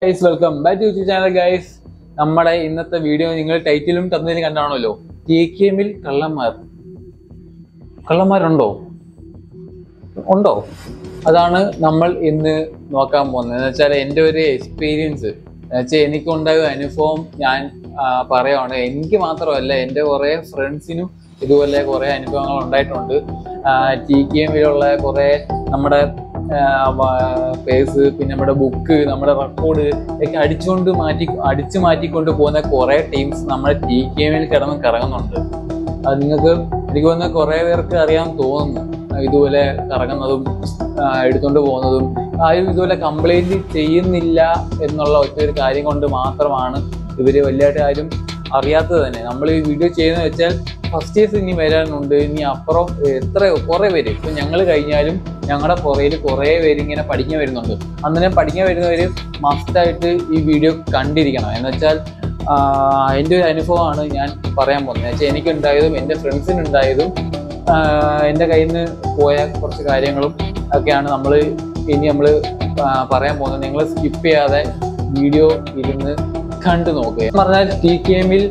Guys, welcome back to YouTube channel guys. നമ്മുടെ ഇന്നത്തെ video നിങ്ങൾ ടൈറ്റിലും തമ്മിലും കണ്ടാണല്ലോ. TKMൽ കള്ളന്മാരുണ്ടോ? അതാണ് നമ്മൾ ഇന്ന് നോക്കാൻ പോകുന്നത്. എന്ന് വെച്ചാൽ എൻ്റെ ഒരു എക്സ്പീരിയൻസ് എനിക്കുണ്ടായ അനുഭവം ഞാൻ പറയുകയാണ്. എനിക്ക് മാത്രമല്ല, എൻ്റെ കുറേ ഫ്രണ്ട്സിനും ഇതുപോലെ കുറേ അനുഭവങ്ങൾ ഉണ്ടായിട്ടുണ്ട്. TKMലുള്ള കുറേ നമ്മുടെ പേഴ്സ്, പിന്നെ നമ്മുടെ ബുക്ക്, നമ്മുടെ റെക്കോർഡ് ഒക്കെ അടിച്ചു മാറ്റിക്കൊണ്ട് പോകുന്ന കുറേ ടീംസ് നമ്മുടെ TKMൽ കിടന്ന് കറങ്ങുന്നുണ്ട്. അത് നിങ്ങൾക്ക് എനിക്ക് തോന്നുന്ന കുറേ പേർക്ക് അറിയാൻ തോന്നുന്നു. ഇതുപോലെ കറങ്ങുന്നതും എടുത്തുകൊണ്ട് പോകുന്നതും ആരും ഇതുപോലെ കംപ്ലൈൻറ്റ് ചെയ്യുന്നില്ല എന്നുള്ള ഒറ്റൊരു കാര്യം കൊണ്ട് മാത്രമാണ് ഇവർ വലിയതായിട്ട് ആരും അറിയാത്തത് തന്നെ. നമ്മൾ ഈ വീഡിയോ ചെയ്യുന്നത് വെച്ചാൽ ഫസ്റ്റേഴ്സ് ഇനി വരാനുണ്ട്, ഇനി അപ്പുറം കുറേ പേര്. ഇപ്പം ഞങ്ങൾ കഴിഞ്ഞാലും ഞങ്ങളുടെ പുറയിൽ കുറേ പേര് ഇങ്ങനെ പഠിക്കാൻ വരുന്നുണ്ട്. അന്നേരം പഠിക്കാൻ വരുന്നവർ മസ്റ്റായിട്ട് ഈ വീഡിയോ കണ്ടിരിക്കണം. എന്ന് വെച്ചാൽ എൻ്റെ ഒരു അനുഭവമാണ് ഞാൻ പറയാൻ പോകുന്നത്. എന്ന് വെച്ചാൽ എനിക്കുണ്ടായതും എൻ്റെ ഫ്രണ്ട്സിനുണ്ടായതും എൻ്റെ കയ്യിൽ നിന്ന് പോയ കുറച്ച് കാര്യങ്ങളും ഒക്കെയാണ് ഇനി നമ്മൾ പറയാൻ പോകുന്നത്. നിങ്ങൾ സ്കിപ്പ് ചെയ്യാതെ വീഡിയോ ഇരുന്ന് കണ്ടു നോക്കുക. പറഞ്ഞാൽ TKMൽ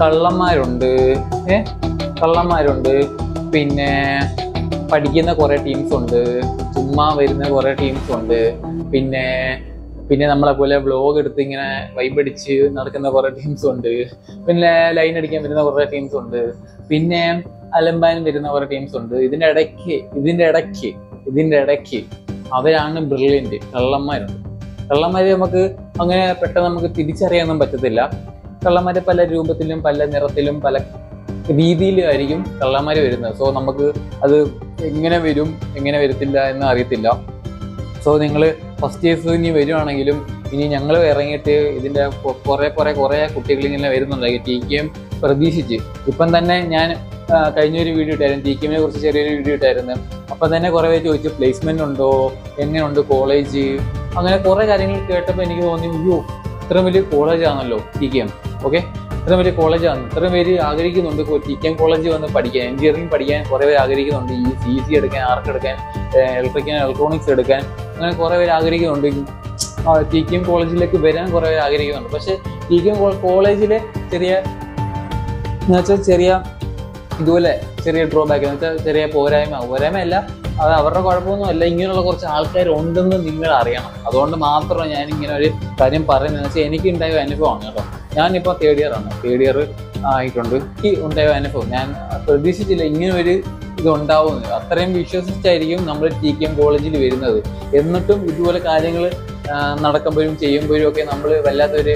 കള്ളന്മാരുണ്ട്, പിന്നെ പഠിക്കുന്ന കുറേ ടീംസ് ഉണ്ട്, ചുമ്മാ വരുന്ന കുറേ ടീംസ് ഉണ്ട്, പിന്നെ നമ്മളെ പോലെ വ്ലോഗ് എടുത്ത് ഇങ്ങനെ വൈബടിച്ച് നടക്കുന്ന കുറേ ടീംസ് ഉണ്ട്, പിന്നെ ലൈൻ അടിക്കാൻ വരുന്ന കുറേ ടീംസ് ഉണ്ട്, പിന്നെ അലമ്പാനും വരുന്ന കുറേ ടീംസ് ഉണ്ട്. ഇതിൻ്റെ ഇടയ്ക്ക് അവരാണ് ബ്രില്യൻറ്റ്. കള്ളന്മാരെ നമുക്ക് അങ്ങനെ പെട്ടെന്ന് നമുക്ക് തിരിച്ചറിയാനൊന്നും പറ്റത്തില്ല. കള്ളന്മാരെ പല രൂപത്തിലും പല നിറത്തിലും പല രീതിയിലായിരിക്കും കള്ളന്മാർ വരുന്നത്. സോ നമുക്ക് അത് എങ്ങനെ വരും എങ്ങനെ വരത്തില്ല എന്ന് അറിയത്തില്ല. സോ നിങ്ങൾ ഫസ്റ്റ് ഇയേഴ്സ് ഇനി വരുവാണെങ്കിലും ഇനി ഞങ്ങൾ ഇറങ്ങിയിട്ട് ഇതിൻ്റെ കുറേ കുട്ടികൾ ഇങ്ങനെ വരുന്നുണ്ട് TKM പ്രതീക്ഷിച്ച്. ഇപ്പം തന്നെ ഞാൻ കഴിഞ്ഞൊരു വീഡിയോ ഇട്ടായിരുന്നു, TKMനെ കുറിച്ച് ചെറിയൊരു വീഡിയോ ഇട്ടായിരുന്നു. അപ്പം തന്നെ കുറേ പേര് ചോദിച്ചു പ്ലേസ്മെൻ്റ് ഉണ്ടോ, എങ്ങനെയുണ്ട് കോളേജ്, അങ്ങനെ കുറേ കാര്യങ്ങൾ കേട്ടപ്പോൾ എനിക്ക് തോന്നി, ഇത്രയും വലിയ കോളേജാണല്ലോ TKM. ഓക്കെ, ഇത്രയും വലിയ കോളേജാണ്, ഇത്രയും പേര് ആഗ്രഹിക്കുന്നുണ്ട് TKM കോളേജ് വന്ന് പഠിക്കാൻ, എഞ്ചിനീയറിംഗ് പഠിക്കാൻ കുറേ പേര് ആഗ്രഹിക്കുന്നുണ്ട്. ഈ CEC എടുക്കാൻ, ആർക്ക് എടുക്കാൻ, ഇലക്ട്രോണിക്സ് എടുക്കാൻ, അങ്ങനെ കുറേ പേര് ആഗ്രഹിക്കുന്നുണ്ട്. TKM കോളേജിലേക്ക് വരാൻ കുറേ പേര് ആഗ്രഹിക്കുന്നുണ്ട്. പക്ഷേ TKM കോളേജിലെ ചെറിയ ഡ്രോബാക്ക് എന്ന് വെച്ചാൽ ചെറിയ പോരായ്മയല്ല, അത് അവരുടെ കുഴപ്പമൊന്നുമല്ല. ഇങ്ങനെയുള്ള കുറച്ച് ആൾക്കാരുണ്ടെന്ന് നിങ്ങൾ അറിയണം. അതുകൊണ്ട് മാത്രമാണ് ഞാൻ ഇങ്ങനെ ഒരു കാര്യം പറയുന്നത്. വെച്ചാൽ എനിക്കുണ്ടായ അനുഭവമാണ് കേട്ടോ. ഞാനിപ്പോൾ തേർഡ് ഇയർ ആയിട്ടുണ്ട്. ഈ ഉണ്ടായ അനുഭവം ഞാൻ പ്രതീക്ഷിച്ചില്ല ഇങ്ങനെ ഒരു ഇതുണ്ടാവുന്നത്. അത്രയും വിശ്വസിച്ചായിരിക്കും നമ്മൾ TKM കോളേജിൽ വരുന്നത്. എന്നിട്ടും ഇതുപോലെ കാര്യങ്ങൾ നടക്കുമ്പോഴും ചെയ്യുമ്പോഴും ഒക്കെ നമ്മൾ വല്ലാത്തൊരു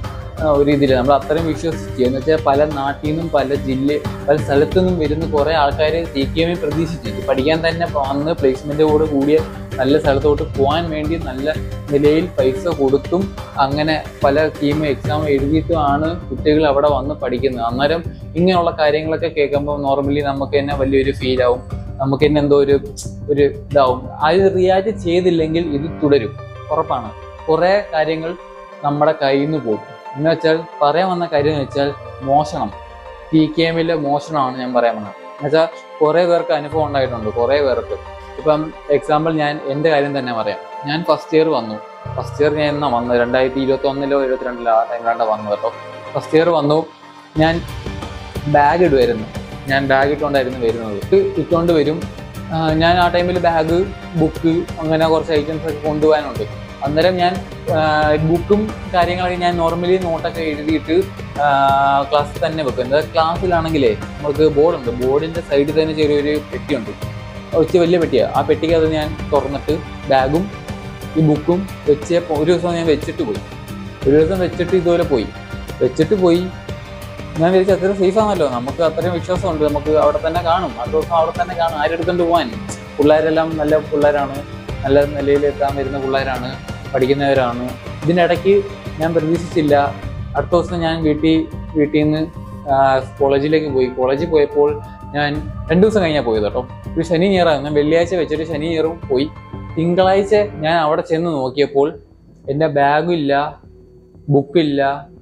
ഇതിൽ നമ്മൾ അത്രയും വിശ്വസിച്ച്, എന്ന് വെച്ചാൽ പല നാട്ടിൽ നിന്നും പല സ്ഥലത്തു നിന്നും വരുന്ന കുറേ ആൾക്കാർ TKMൽ പ്രതീക്ഷിച്ചിട്ട് പഠിക്കാൻ തന്നെ വന്ന് പ്ലേസ്മെൻറ്റോട് കൂടിയ നല്ല സ്ഥലത്തോട്ട് പോകാൻ വേണ്ടി നല്ല നിലയിൽ പൈസ കൊടുത്തും അങ്ങനെ പല എക്സാം എഴുതിയിട്ടുമാണ് കുട്ടികൾ അവിടെ വന്ന് പഠിക്കുന്നത്. അന്നേരം ഇങ്ങനെയുള്ള കാര്യങ്ങളൊക്കെ കേൾക്കുമ്പോൾ നോർമലി നമുക്ക് തന്നെ വലിയൊരു ഫീലാവും, നമുക്ക് തന്നെ എന്തോ ഒരു ഇതാവും. അത് റിയാക്ട് ചെയ്തില്ലെങ്കിൽ ഇത് തുടരും, ഉറപ്പാണ്. കുറേ കാര്യങ്ങൾ നമ്മുടെ കയ്യിൽ നിന്ന് പോകും. എന്ന് വെച്ചാൽ പറയാൻ വന്ന കാര്യം എന്ന് വെച്ചാൽ മോഷണം. TKMലെ മോഷണമാണ് ഞാൻ പറയാൻ വന്നത്. എന്നുവെച്ചാൽ കുറേ പേർക്ക് അനുഭവം ഉണ്ടായിട്ടുണ്ട്. കുറേ പേർക്ക് ഇപ്പം എക്സാമ്പിൾ ഞാൻ എൻ്റെ കാര്യം തന്നെ പറയാം. ഞാൻ ഫസ്റ്റ് ഇയർ ഞാൻ എന്നാ വന്നത് 2021-ലോ 2022-ലോ ആ ടൈമിലാണ്ട് വന്നു കേട്ടോ. ഫസ്റ്റ് ഇയർ വന്നു. ഞാൻ ബാഗ് ഇട്ടുകൊണ്ടായിരുന്നു വരുന്നത്. ഇട്ടുകൊണ്ട് വരും. ഞാൻ ആ ടൈമിൽ ബാഗ്, ബുക്ക്, അങ്ങനെ കുറച്ച് ഐറ്റംസ് ഒക്കെ കൊണ്ടുപോകാനുണ്ട്. അന്നേരം ഞാൻ ബുക്കും കാര്യങ്ങളൊക്കെ ഞാൻ നോർമലി നോട്ടൊക്കെ എഴുതിയിട്ട് ക്ലാസ്സിൽ തന്നെ വെക്കും. എന്താ ക്ലാസ്സിലാണെങ്കിലേ നമുക്ക് ബോർഡുണ്ട്, ബോർഡിൻ്റെ സൈഡിൽ തന്നെ ചെറിയൊരു പെട്ടിയുണ്ട്, വലിയ പെട്ടിയാണ്. ആ പെട്ടിക്ക് അത് ഞാൻ തുറന്നിട്ട് ബാഗും ഈ ബുക്കും ഒരു ദിവസം ഞാൻ വെച്ചിട്ട് ഇതുപോലെ പോയി. ഞാൻ വിചാരിച്ചു അത്ര സേഫാണല്ലോ, നമുക്ക് അത്രയും വിശ്വാസമുണ്ട്, നമുക്ക് അവിടെ തന്നെ കാണും, ആ ദിവസം അവിടെ തന്നെ കാണും, ആരെടുത്തോണ്ട് പോകാൻ. പിള്ളേരെല്ലാം നല്ല പിള്ളേരാണ്, നല്ല നിലയിലെത്താൻ വരുന്ന പിള്ളേരാണ്, പഠിക്കുന്നവരാണ്. ഇതിനിടയ്ക്ക് ഞാൻ പ്രതീക്ഷിച്ചില്ല. അടുത്ത ദിവസം ഞാൻ വീട്ടിൽ നിന്ന് കോളേജിലേക്ക് പോയി. കോളേജിൽ പോയപ്പോൾ ഞാൻ 2 ദിവസം കഴിഞ്ഞാൽ പോയത് കേട്ടോ. ഒരു ശനി ഞായറാണ്. ഞാൻ വെള്ളിയാഴ്ച വെച്ചിട്ട് ശനി ഞായറും പോയി. തിങ്കളാഴ്ച ഞാൻ അവിടെ ചെന്ന് നോക്കിയപ്പോൾ എൻ്റെ ബാഗില്ല, ബുക്കില്ല.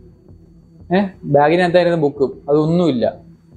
ബാഗിനകത്തായിരുന്നു ബുക്കും, അതൊന്നുമില്ല.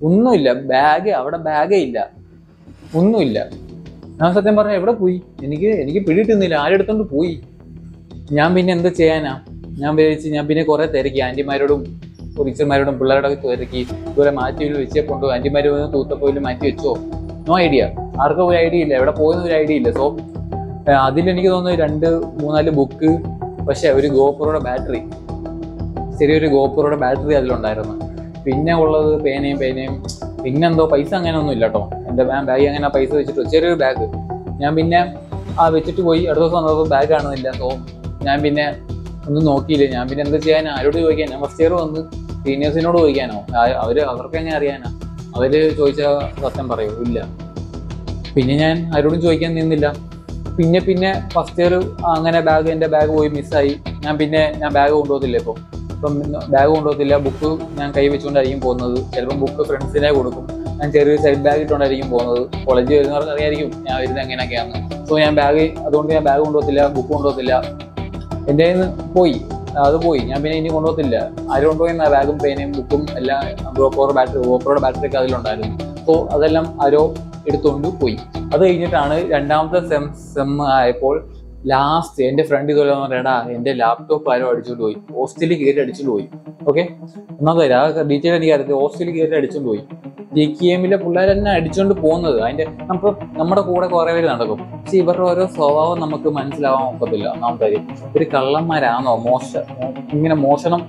അവിടെ ബാഗേ ഇല്ല, ഒന്നുമില്ല. ഞാൻ സത്യം പറഞ്ഞാൽ എവിടെ പോയി എനിക്ക് പിടിയിട്ടുന്നില്ല, ആരെടുത്തോണ്ട് പോയി. ഞാൻ പിന്നെ എന്ത് ചെയ്യാനാ? ഞാൻ വിചാരിച്ച് ഞാൻ പിന്നെ കുറെ തിരക്കി ആന്റിമാരോടും ടീച്ചർമാരോടും പിള്ളേരോടൊക്കെ തിരക്കി ഇതുപോലെ മാറ്റി വെച്ചപ്പോണ്ടോ ആന്റിമാർ തൂത്തപ്പോയിലും മാറ്റി വെച്ചോ. നോ ഐഡിയ, ആർക്കും ഒരു ഐഡിയ ഇല്ല, എവിടെ പോയെന്ന് ഒരു ഐഡിയ ഇല്ല. സോ അതിലെനിക്ക് തോന്നുന്നു 2-3-4 ബുക്ക്, പക്ഷെ ഒരു ഗോപ്രോയുടെ ബാറ്ററി, ചെറിയൊരു ഗോപ്രോയുടെ ബാറ്ററി അതിലുണ്ടായിരുന്നു. പിന്നെ ഉള്ളത് പേനയും പിന്നെന്തോ പൈസ അങ്ങനെ ഒന്നും ഇല്ല കേട്ടോ. എൻ്റെ ബാഗ് അങ്ങനെ പൈസ വെച്ചിട്ട് ചെറിയൊരു ബാഗ് ഞാൻ പിന്നെ വെച്ചിട്ട് പോയി. അടുത്ത ദിവസം വന്നപ്പോൾ ബാഗ് കാണുന്നില്ല. സോ ഞാൻ പിന്നെ ഒന്നും നോക്കിയില്ല. ഞാൻ പിന്നെ എന്താ ചെയ്യാൻ, ആരോട് ചോദിക്കാൻ? ഞാൻ ഫസ്റ്റ് ഇയർ വന്ന് സീനിയേഴ്സിനോട് ചോദിക്കാനോ? അവർക്ക് എങ്ങനെ അറിയാനാ? അവര് ചോദിച്ചാൽ സത്യം പറയൂ? ഇല്ല. പിന്നെ ഞാൻ ആരോടും ചോദിക്കാൻ നിന്നില്ല. പിന്നെ ഫസ്റ്റ് ഇയർ അങ്ങനെ എൻ്റെ ബാഗ് പോയി മിസ്സായി. ഞാൻ ബാഗ് കൊണ്ടുപോകത്തില്ല. ഇപ്പം ബാഗ് കൊണ്ടുപോകത്തില്ല. ബുക്ക് ഞാൻ കൈ വെച്ചുകൊണ്ടായിരിക്കും പോകുന്നത്. ചിലപ്പം ബുക്ക് ഫ്രണ്ട്സിനെ കൊടുക്കും. ഞാൻ ചെറിയൊരു സൈഡ് ബാഗ് ഇട്ടുകൊണ്ടായിരിക്കും പോകുന്നത്. കോളേജിൽ വരുന്നവർക്ക് അറിയായിരിക്കും ഞാൻ വരുന്നത് എങ്ങനെയൊക്കെയാണ്. സോ അതുകൊണ്ട് ഞാൻ ബാഗ് കൊണ്ടുപോകത്തില്ല, ബുക്ക് കൊണ്ടുപോകത്തില്ല. എൻ്റെ കയ്യിൽ നിന്ന് പോയി. ഞാൻ പിന്നെ ഇനി കൊണ്ടുപോകത്തില്ല. ആരും കൊണ്ടുപോയി ബാഗും പേനയും ബുക്കും എല്ലാം ഗോപ്രോയുടെ ബാറ്ററി ഒക്കെ അതിലുണ്ടായിരുന്നു. സോ അതെല്ലാം ആരോ എടുത്തുകൊണ്ട് പോയി. അത് കഴിഞ്ഞിട്ടാണ് രണ്ടാമത്തെ സെം ആയപ്പോൾ ലാസ്റ്റ് എൻ്റെ ഫ്രണ്ട് ഇതുപോലെ പറയടാ എൻ്റെ ലാപ്ടോപ്പ് ആരോ അടിച്ചുകൊണ്ട് പോയി, ഹോസ്റ്റലിൽ കയറി അടിച്ചുകൊണ്ട് പോയി. ഓക്കെ, ഒന്നാമത് ആ ഡീറ്റെയിൽ എനിക്ക് അറിയത്തില്ല. ഹോസ്റ്റലിൽ കയറി അടിച്ചുകൊണ്ട് പോയി. JKM-ലെ പിള്ളേർ തന്നെ അടിച്ചുകൊണ്ട് പോകുന്നത്. നമ്മുടെ കൂടെ കുറെ പേര് നടക്കും. പക്ഷെ ഇവരുടെ ഓരോ സ്വഭാവം നമുക്ക് മനസ്സിലാവാൻ ഒക്കത്തില്ല. ഒന്നാമത്തെ കാര്യം, ഒരു കള്ളന്മാരാണോ ഇങ്ങനെ മോഷണം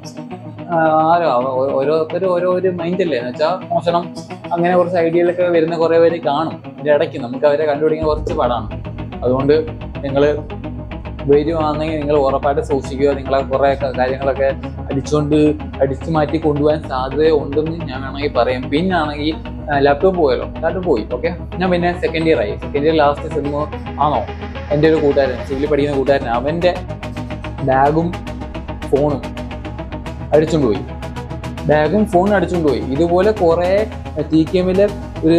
ഓരോരുത്തരും ഓരോ മൈൻഡ് അല്ലേ എന്ന് വെച്ചാൽ മോഷണം അങ്ങനെ കുറച്ച് ഐഡിയയിലൊക്കെ വരുന്ന കുറെ പേര് കാണും. ഇതിന്റെ ഇടയ്ക്ക് നമുക്ക് അവരെ കണ്ടുപിടിക്കാൻ കുറച്ച് പാടാണ്. അതുകൊണ്ട് നിങ്ങൾ വരുവാണെങ്കിൽ നിങ്ങൾ ഉറപ്പായിട്ട് സൂക്ഷിക്കുക. നിങ്ങളെ കുറെ കാര്യങ്ങളൊക്കെ അടിച്ചു മാറ്റി കൊണ്ടുപോകാൻ സാധ്യത ഉണ്ടെന്ന് ഞാൻ വേണമെങ്കിൽ പറയാം. പിന്നാണെങ്കിൽ ലാപ്ടോപ്പ് പോയി. ഓക്കെ, ഞാൻ പിന്നെ സെക്കൻഡ് ഇയർ ലാസ്റ്റ് സെം ആണോ എൻ്റെ ഒരു കൂട്ടുകാരൻ, സിവിൽ പഠിക്കുന്ന കൂട്ടുകാരൻ, അവൻ്റെ ബാഗും ഫോണും അടിച്ചുകൊണ്ട് പോയി. ഇതുപോലെ കുറെ TKM-ലെ ഒരു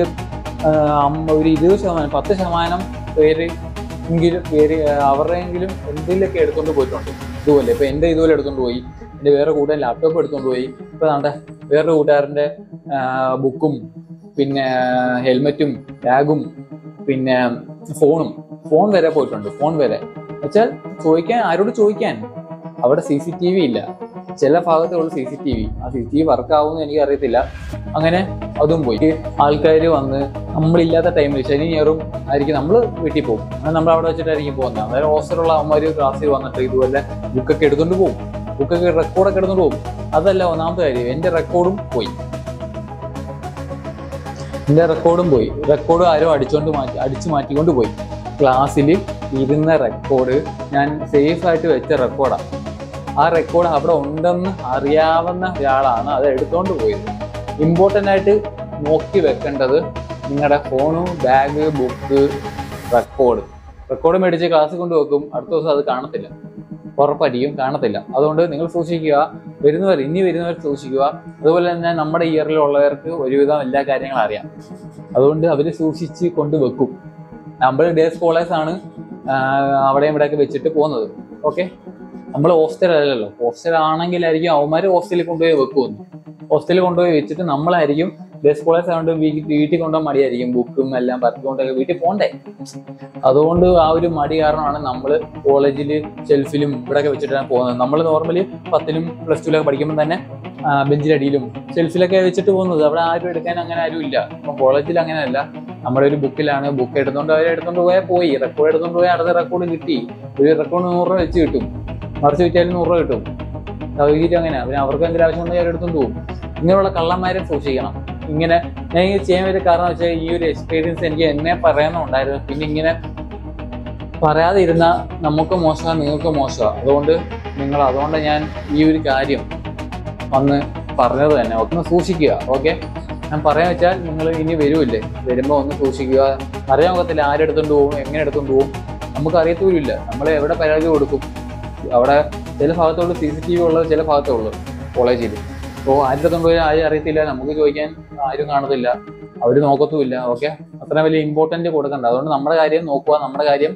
20%, 10% പേര് അവരുടെയെങ്കിലും എന്തെങ്കിലുമൊക്കെ എടുത്തുകൊണ്ട് പോയിട്ടുണ്ട്. ഇതുപോലെ ഇപ്പൊ എൻ്റെ ഇതുപോലെ എടുത്തുകൊണ്ട് പോയി. എൻ്റെ വേറെ കൂട്ടുകാരൻ ലാപ്ടോപ്പ് എടുത്തുകൊണ്ട് പോയി. ഇപ്പൊ വേറൊരു കൂട്ടുകാരൻ്റെ ബുക്കും പിന്നെ ഹെൽമെറ്റും ബാഗും പിന്നെ ഫോൺ വരെ പോയിട്ടുണ്ട്. ഫോൺ വരെ വെച്ചാൽ ആരോട് ചോദിക്കാൻ? അവിടെ CCTV ഇല്ല. ചില ഭാഗത്തേ ഉള്ളൂ CCTV. ആ CCTV വർക്ക് ആവുമെന്ന് എനിക്ക് അറിയത്തില്ല. അങ്ങനെ അതും പോയി. ആൾക്കാർ വന്ന് നമ്മളില്ലാത്ത ടൈമിൽ ശനി ഞായറും ആയിരിക്കും നമ്മൾ വീട്ടിൽ പോകും. അങ്ങനെ നമ്മൾ അവിടെ വെച്ചിട്ടായിരിക്കും പോകുന്നത്. അതായത് ഹോസ്റ്റലുള്ള അമ്മമാർ ക്ലാസ്സിൽ വന്നിട്ട് ഇതുപോലെ ബുക്കൊക്കെ എടുത്തുകൊണ്ട് പോകും. റെക്കോർഡൊക്കെ എടുത്തുകൊണ്ട് പോകും. അതല്ല ഒന്നാമത്തെ കാര്യം, എൻ്റെ റെക്കോർഡും പോയി. റെക്കോർഡ് ആരോ അടിച്ചു മാറ്റിക്കൊണ്ട് പോയി. ക്ലാസ്സിൽ ഇരുന്ന റെക്കോർഡ് ഞാൻ സേഫ് ആയിട്ട് വെച്ച റെക്കോർഡാണ്. ആ റെക്കോർഡ് അവിടെ ഉണ്ടെന്ന് അറിയാവുന്ന ഒരാളാണ് അത് എടുത്തുകൊണ്ട് പോയത്. ഇമ്പോർട്ടൻ്റ് ആയിട്ട് നോക്കി വെക്കേണ്ടത് നിങ്ങളുടെ ഫോണും ബാഗ്, ബുക്ക്, റെക്കോർഡ് മേടിച്ച് ക്ലാസ്സിൽ കൊണ്ട് വെക്കും. അടുത്ത ദിവസം അത് കാണത്തില്ല, ഉറപ്പായിരിക്കും കാണത്തില്ല. അതുകൊണ്ട് നിങ്ങൾ സൂക്ഷിക്കുക. ഇനി വരുന്നവർ സൂക്ഷിക്കുക. അതുപോലെ തന്നെ നമ്മുടെ ഇയറിലുള്ളവർക്ക് ഒരുവിധം എല്ലാ കാര്യങ്ങളും അറിയാം. അതുകൊണ്ട് അവർ സൂക്ഷിച്ച് കൊണ്ടുവെക്കും. നമ്മൾ ഡേ സ്കോളേഴ്സ് ആണ് അവിടെയും ഇവിടെയൊക്കെ വെച്ചിട്ട് പോകുന്നത്. ഓക്കെ, നമ്മൾ ഹോസ്റ്റലല്ലല്ലോ. ഹോസ്റ്റൽ ആണെങ്കിലായിരിക്കും അവന്മാർ ഹോസ്റ്റലിൽ കൊണ്ടുപോയി വെക്കുമെന്ന്. ഹോസ്റ്റലിൽ കൊണ്ടുപോയി വെച്ചിട്ട് നമ്മളായിരിക്കും ഡേ സ്കോളേഴ്സ് ആയതുകൊണ്ട് വീട്ടിൽ കൊണ്ടുപോകാൻ മടിയായിരിക്കും. ബുക്കും എല്ലാം പറിക്കൊണ്ടൊക്കെ വീട്ടിൽ പോകണ്ടേ. അതുകൊണ്ട് ആ ഒരു മടി കാരണമാണ് നമ്മൾ കോളേജിൽ ഷെൽഫിലും ഇവിടെയൊക്കെ വെച്ചിട്ടാണ് പോകുന്നത്. നമ്മൾ നോർമലി 10ലും +2ലൊക്കെ പഠിക്കുമ്പോൾ തന്നെ ബെഞ്ചിലടിയിലും ഷെൽഫിലൊക്കെ വെച്ചിട്ട് പോകുന്നത്. അവിടെ ആരും എടുക്കാൻ അങ്ങനെ ആരും ഇല്ല. അപ്പം കോളേജിൽ അങ്ങനെയല്ല. നമ്മുടെ ഒരു ബുക്കിലാണ്. ബുക്ക് എടുത്തോണ്ട് പോയി റെക്കോർഡ് എടുത്തോണ്ട് പോയാൽ അടുത്ത റെക്കോർഡ് കിട്ടി. ഒരു റെക്കോർഡ് 100 രൂപ വെച്ച് കിട്ടും. മറിച്ച് വെച്ചാലും 100 രൂപ കിട്ടും. സൗകര്യം അങ്ങനെയാണ്. പിന്നെ അവർക്ക് എന്തെങ്കിലും ആവശ്യം ഉണ്ടെങ്കിൽ അവരെടുത്തോണ്ട് പോകും. ഇങ്ങനെയുള്ള കള്ളന്മാരെ സൂക്ഷിക്കണം. ഞാൻ ഇത് ചെയ്യാൻ ഒരു കാരണം വെച്ചാൽ ഈ ഒരു എക്സ്പീരിയൻസ് എനിക്ക് എന്നെ പറയാനുണ്ടായിരുന്നു. പിന്നെ ഇങ്ങനെ പറയാതെ ഇരുന്നാൽ നമുക്ക് മോശമാണ്, നിങ്ങൾക്ക് മോശമാണ്. അതുകൊണ്ട് ഞാൻ ഈ ഒരു കാര്യം വന്ന് പറഞ്ഞത് തന്നെ. ഒന്ന് സൂക്ഷിക്കുക. ഓക്കെ, ഞാൻ പറയാൻ വെച്ചാൽ നിങ്ങൾ ഇനി വരുമ്പോൾ ഒന്ന് സൂക്ഷിക്കുക. അറിയാൻ ഒക്കത്തില്ല ആരെടുത്തോണ്ട് പോകും, എങ്ങനെ എടുത്തോണ്ട് പോകും, നമുക്ക് അറിയത്തൂരില്ല. നമ്മൾ എവിടെ പരാതി കൊടുക്കും? അവിടെ ചില ഭാഗത്തുള്ളൂ CCTV ഉള്ളത്, ചില ഭാഗത്തേ ഉള്ളൂ കോളേജിൽ. അപ്പോൾ ആരെടുത്തോണ്ട് പോയാൽ ആരും അറിയത്തില്ല, നമുക്ക് ചോദിക്കാൻ ആരും കാണത്തില്ല, അവർ നോക്കത്തുമില്ല. ഓക്കെ, അത്ര വലിയ ഇമ്പോർട്ടൻ്റ് കൊടുക്കണ്ട. അതുകൊണ്ട് നമ്മുടെ കാര്യം നോക്കുക, നമ്മുടെ കാര്യം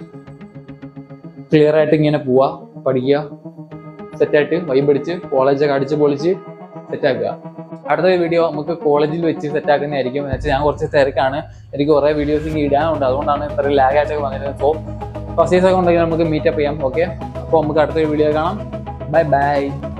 ക്ലിയർ ആയിട്ട് ഇങ്ങനെ പോവുക, പഠിക്കുക, സെറ്റായിട്ട് വൈബടിച്ച് കോളേജൊക്കെ അടിച്ച് പൊളിച്ച് സെറ്റാക്കുക. അടുത്ത വീഡിയോ നമുക്ക് കോളേജിൽ വെച്ച് സെറ്റാക്കുന്നതായിരിക്കും. എന്ന് വെച്ചാൽ ഞാൻ കുറച്ച് തിരക്കാണ്, എനിക്ക് കുറേ വീഡിയോസ് ഇങ്ങനെ ഇടാനുണ്ട്. അതുകൊണ്ടാണ് ഇത്ര ലാഗായിട്ടൊക്കെ വന്നിരുന്നത്. സോ ഫസ്റ്റേഴ്സൊക്കെ ഉണ്ടെങ്കിൽ നമുക്ക് മീറ്റപ്പ് ചെയ്യാം. ഓക്കെ, അപ്പോൾ നമുക്ക് അടുത്ത വീഡിയോ കാണാം. Bye by.